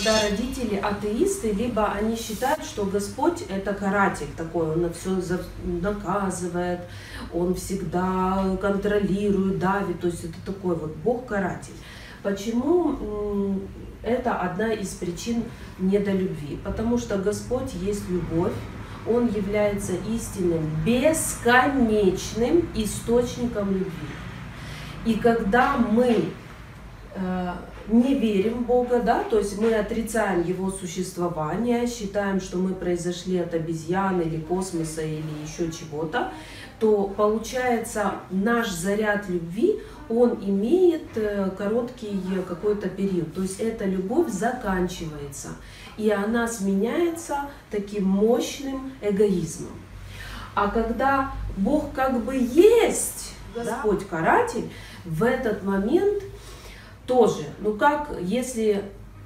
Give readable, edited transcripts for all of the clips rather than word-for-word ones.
когда родители атеисты, либо они считают, что Господь это каратель такой, он на все наказывает, он всегда контролирует, давит, то есть это такой вот Бог-каратель. Почему это одна из причин недолюбви? Потому что Господь есть любовь, Он является истинным, бесконечным источником любви. И когда мы не верим в Бога, да, то есть мы отрицаем Его существование, считаем, что мы произошли от обезьян или космоса или еще чего-то, то получается наш заряд любви, он имеет короткий какой-то период. То есть эта любовь заканчивается, и она сменяется таким мощным эгоизмом. А когда Бог как бы есть, Господь-каратель, в этот момент тоже, ну как, если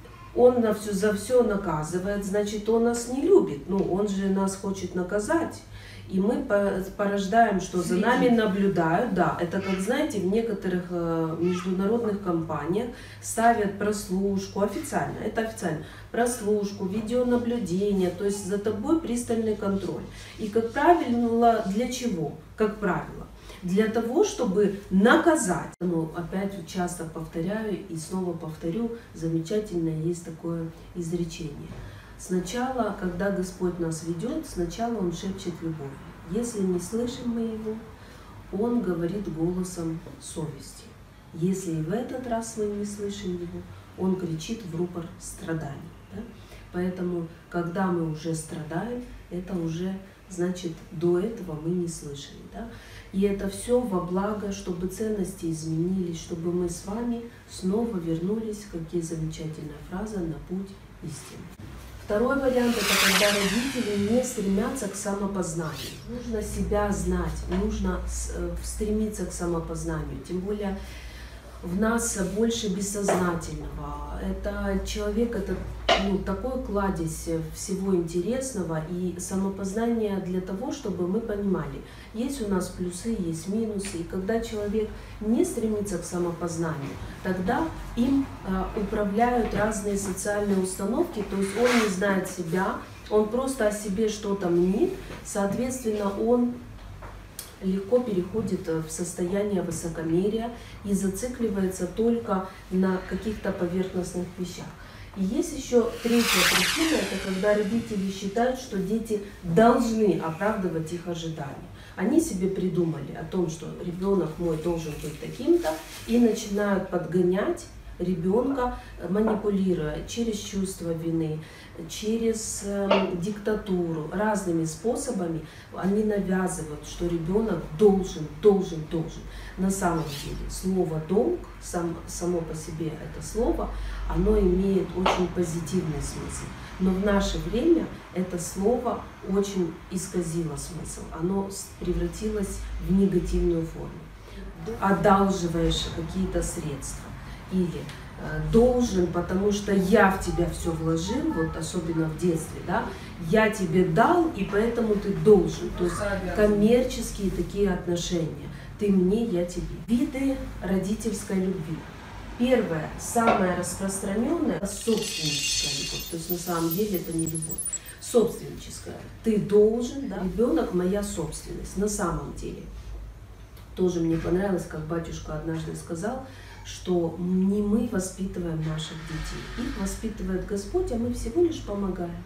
Он за все наказывает, значит Он нас не любит, ну Он же нас хочет наказать. И мы порождаем, что за нами наблюдают. Да, это как, знаете, в некоторых международных компаниях ставят прослушку, официально, это официально, прослушку, видеонаблюдение, то есть за тобой пристальный контроль. И, как правило, для чего? Как правило, для того, чтобы наказать. Но опять часто повторяю и снова повторю, замечательное есть такое изречение. Сначала, когда Господь нас ведет, сначала Он шепчет любовью. Если не слышим мы Его, Он говорит голосом совести. Если и в этот раз мы не слышим Его, Он кричит в рупор страданий. Да? Поэтому, когда мы уже страдаем, это уже, значит, до этого мы не слышали. Да? И это все во благо, чтобы ценности изменились, чтобы мы с вами снова вернулись, какие замечательная фраза, на путь истины. Второй вариант – это когда родители не стремятся к самопознанию. Нужно себя знать, нужно стремиться к самопознанию. Тем более в нас больше бессознательного. Это человек, это такой кладезь всего интересного и самопознание для того, чтобы мы понимали, есть у нас плюсы, есть минусы. И когда человек не стремится к самопознанию, тогда им управляют разные социальные установки, то есть он не знает себя, он просто о себе что-то мнит, соответственно, он легко переходит в состояние высокомерия и зацикливается только на каких-то поверхностных вещах. И есть еще третья причина, это когда родители считают, что дети должны оправдывать их ожидания. Они себе придумали о том, что ребенок мой должен быть таким-то, и начинают подгонять ребенка, манипулируя через чувство вины, через диктатуру, разными способами они навязывают, что ребенок должен. На самом деле слово «долг», само по себе это слово, оно имеет очень позитивный смысл. Но в наше время это слово очень исказило смысл, оно превратилось в негативную форму. Одалживаешь какие-то средства. Или должен, потому что я в тебя все вложил, вот особенно в детстве, да, я тебе дал, и поэтому ты должен. То есть коммерческие такие отношения. Ты мне, я тебе. Виды родительской любви. Первое, самое распространенное, собственническая любовь. То есть на самом деле это не любовь. Собственническая. Ты должен, да? Ребенок моя собственность. На самом деле. Тоже мне понравилось, как батюшка однажды сказал, что не мы воспитываем наших детей, их воспитывает Господь, а мы всего лишь помогаем.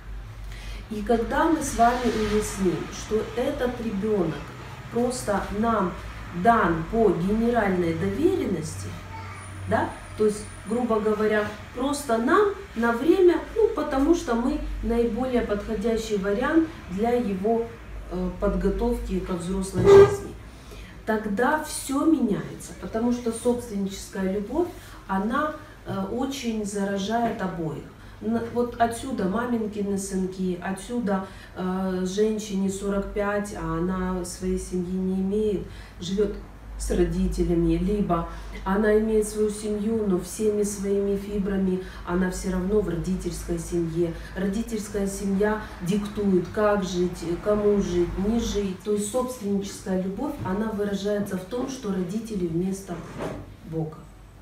И когда мы с вами уясним, что этот ребенок просто нам дан по генеральной доверенности, да, то есть, грубо говоря, просто нам на время, потому что мы наиболее подходящий вариант для его подготовки ко взрослой жизни. Тогда все меняется, потому что собственническая любовь, она очень заражает обоих. Вот отсюда маминкины сынки, отсюда женщине 45, а она своей семьи не имеет, живет с родителями, либо она имеет свою семью, но всеми своими фибрами она все равно в родительской семье. Родительская семья диктует, как жить, кому жить, не жить. То есть собственническая любовь, она выражается в том, что родители вместо Бога.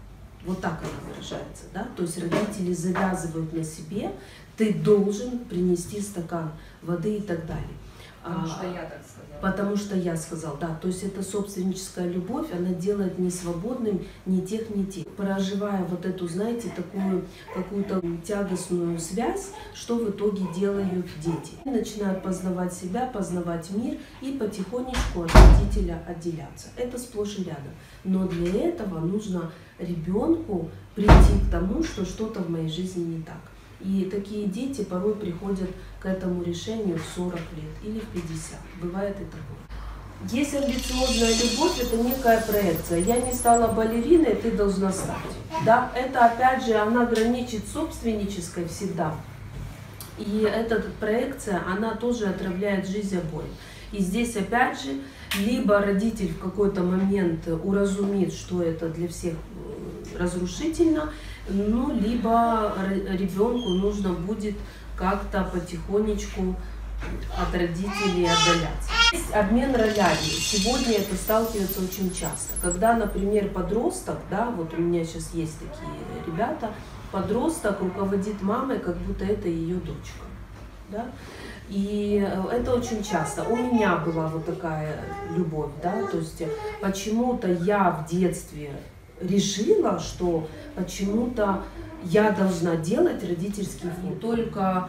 Вот так она выражается, да? То есть родители завязывают на себе, ты должен принести стакан воды и так далее. Потому что я так сказала. Потому что я сказал, да. То есть это собственническая любовь, она делает не свободным ни тех, ни тех. Проживая вот эту, знаете, такую какую-то тягостную связь, что в итоге делают дети? Начинают познавать себя, познавать мир и потихонечку от родителя отделяться. Это сплошь и рядом. Но для этого нужно ребенку прийти к тому, что что-то в моей жизни не так. И такие дети порой приходят к этому решению в 40 лет или в 50. Бывает и такое. Есть амбициозная любовь, это некая проекция. Я не стала балериной, ты должна стать. Да, это опять же, она граничит с собственнической всегда. И эта проекция, она тоже отравляет жизнь обоим. И здесь опять же, либо родитель в какой-то момент уразумит, что это для всех разрушительно, ну, либо ребенку нужно будет как-то потихонечку от родителей отдаляться. Есть обмен ролями. Сегодня это сталкивается очень часто. Когда, например, подросток, да, вот у меня сейчас есть такие ребята, подросток руководит мамой, как будто это ее дочка. Да? И это очень часто. У меня была вот такая любовь, да, то есть почему-то я в детстве решила, что почему-то я должна делать родительский функции. Только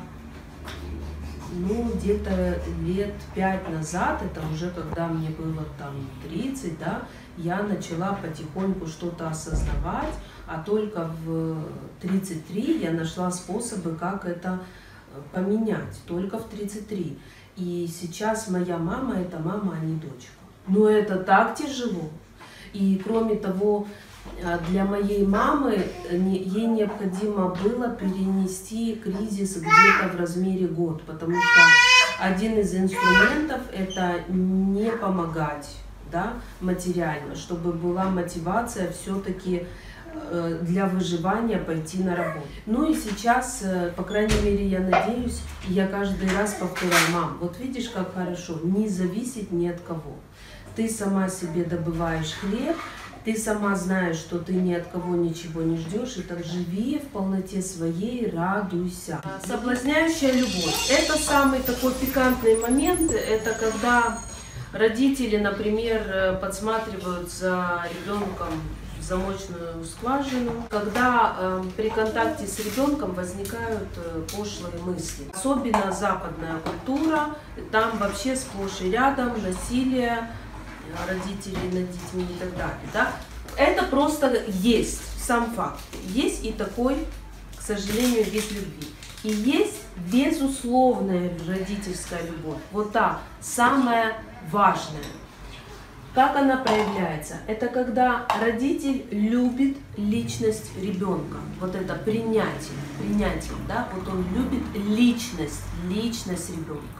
где-то лет 5 назад, это уже когда мне было там 30, да, я начала потихоньку что-то осознавать, а только в 33 я нашла способы, как это поменять, только в 33. И сейчас моя мама — это мама, а не дочка. Но это так тяжело. И кроме того, для моей мамы ей необходимо было перенести кризис где-то в размере год, потому что один из инструментов — это не помогать, да, материально, чтобы была мотивация все-таки для выживания пойти на работу. Ну и сейчас, по крайней мере, я надеюсь, я каждый раз повторяю: мам, вот видишь, как хорошо, не зависеть ни от кого. Ты сама себе добываешь хлеб, ты сама знаешь, что ты ни от кого ничего не ждешь, и так живи в полноте своей, радуйся. Соблазняющая любовь. Это самый такой пикантный момент, это когда родители, например, подсматривают за ребенком замочную скважину, когда при контакте с ребенком возникают пошлые мысли. Особенно западная культура, там вообще сплошь и рядом насилие родителей над детьми и так далее. Да? Это просто есть, сам факт. Есть и такой, к сожалению, вид любви. И есть безусловная родительская любовь. Вот та самая важная. Как она проявляется? Это когда родитель любит личность ребенка. Вот это принятие, да? Вот он любит личность ребенка.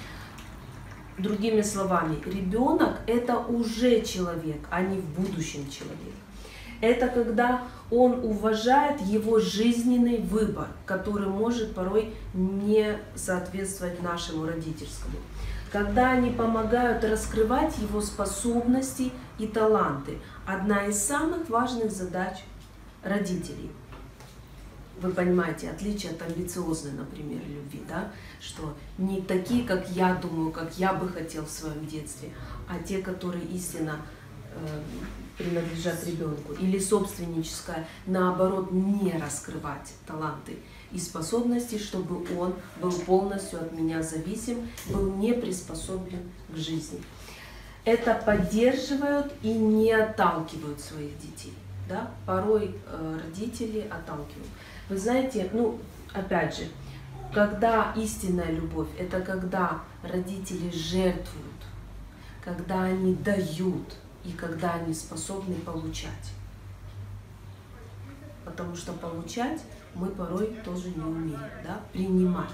Другими словами, ребенок — это уже человек, а не в будущем человек. Это когда он уважает его жизненный выбор, который может порой не соответствовать нашему родительскому. Когда они помогают раскрывать его способности и таланты. Одна из самых важных задач родителей. Вы понимаете, отличие от амбициозной, например, любви, да? Что не такие, как я думаю, как я бы хотел в своем детстве, а те, которые истинно принадлежат ребенку. Или собственническая, наоборот, не раскрывать таланты и способности, чтобы он был полностью от меня зависим, был не приспособлен к жизни. Это поддерживают и не отталкивают своих детей. Да? Порой родители отталкивают. Вы знаете, опять же, когда истинная любовь, это когда родители жертвуют, когда они дают и когда они способны получать. Потому что получать мы порой тоже не умеем, да? Принимать.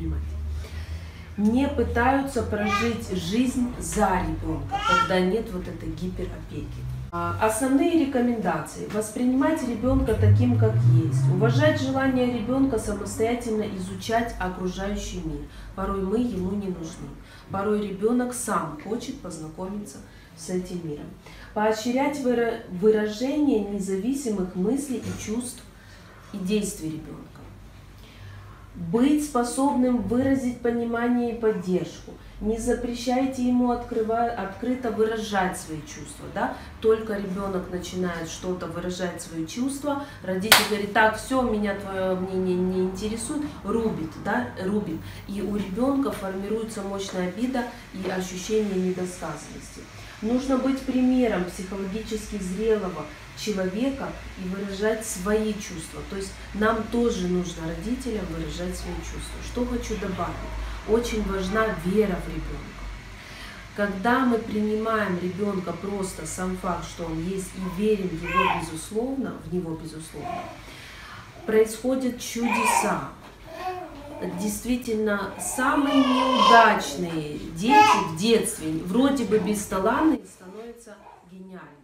Не пытаются прожить жизнь за ребенка, когда нет вот этой гиперопеки. Основные рекомендации. Воспринимать ребенка таким, как есть. Уважать желание ребенка самостоятельно изучать окружающий мир. Порой мы ему не нужны. Порой ребенок сам хочет познакомиться с этим миром. Поощрять выражение независимых мыслей и чувств и действий ребенка. Быть способным выразить понимание и поддержку. Не запрещайте ему открыто выражать свои чувства. Да? Только ребенок начинает что-то выражать свои чувства, родитель говорит: так, все, меня твое мнение не интересует, рубит, да? Рубит. И у ребенка формируется мощная обида и ощущение недосказанности. Нужно быть примером психологически зрелого человека и выражать свои чувства. То есть нам тоже нужно, родителям, выражать свои чувства. Что хочу добавить? Очень важна вера в ребенка. Когда мы принимаем ребенка просто сам факт, что он есть, и верим в него безусловно, происходят чудеса. Действительно, самые неудачные дети в детстве, вроде бы бесталанные, становятся гениальными.